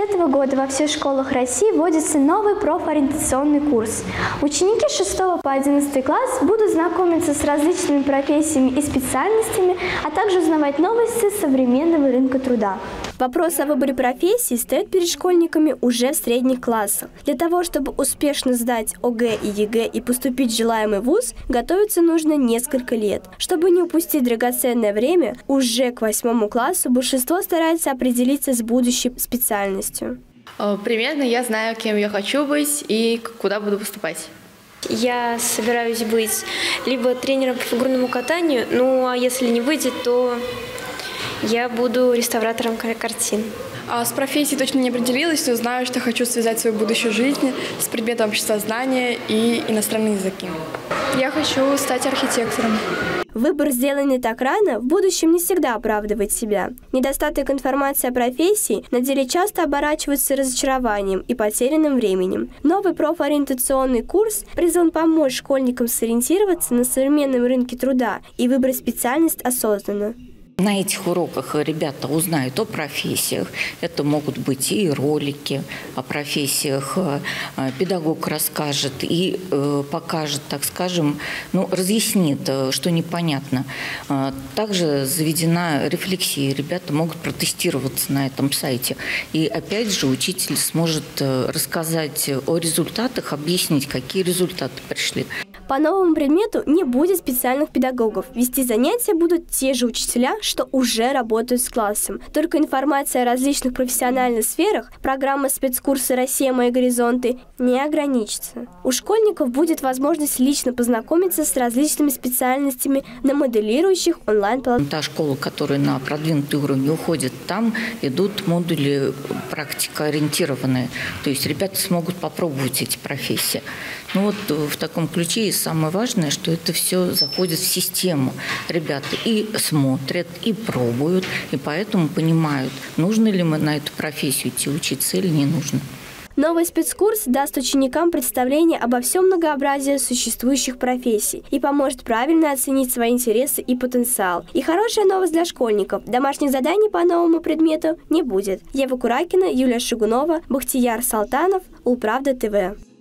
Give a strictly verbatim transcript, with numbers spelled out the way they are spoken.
этого года во всех школах России вводится новый профориентационный курс. Ученики с шестого по одиннадцатый класс будут знакомиться с различными профессиями и специальностями, а также узнавать новости современного рынка труда. Вопрос о выборе профессии стоит перед школьниками уже в средних классах. Для того, чтобы успешно сдать ОГЭ и ЕГЭ и поступить в желаемый вуз, готовиться нужно несколько лет. Чтобы не упустить драгоценное время, уже к восьмому классу большинство старается определиться с будущей специальностью. Примерно я знаю, кем я хочу быть и куда буду поступать. Я собираюсь быть либо тренером по фигурному катанию, ну а если не выйдет, то я буду реставратором картин. А с профессией точно не определилась, но знаю, что хочу связать свою будущую жизнь с предметом обществознания и иностранные языки. Я хочу стать архитектором. Выбор, сделанный так рано, в будущем не всегда оправдывает себя. Недостаток информации о профессии на деле часто оборачивается разочарованием и потерянным временем. Новый профориентационный курс призван помочь школьникам сориентироваться на современном рынке труда и выбрать специальность осознанно. На этих уроках ребята узнают о профессиях. Это могут быть и ролики о профессиях. Педагог расскажет и покажет, так скажем, ну, разъяснит, что непонятно. Также заведена рефлексия. Ребята могут протестироваться на этом сайте. И опять же учитель сможет рассказать о результатах, объяснить, какие результаты пришли. По новому предмету не будет специальных педагогов. Вести занятия будут те же учителя, что уже работают с классом. Только информация о различных профессиональных сферах, программа спецкурса «Россия. Мои горизонты» не ограничится. У школьников будет возможность лично познакомиться с различными специальностями на моделирующих онлайн-платформах. Та школа, которая на продвинутый уровень уходит, там идут модули практикоориентированные. То есть ребята смогут попробовать эти профессии. Ну вот в таком ключе и самое важное, что это все заходит в систему. Ребята и смотрят, и пробуют, и поэтому понимают, нужно ли мы на эту профессию идти учиться или не нужно. Новый спецкурс даст ученикам представление обо всем многообразии существующих профессий и поможет правильно оценить свои интересы и потенциал. И хорошая новость для школьников – домашних заданий по новому предмету не будет. Ева Куракина, Юлия Шигунова, Бахтияр Салтанов, Улправда ТВ.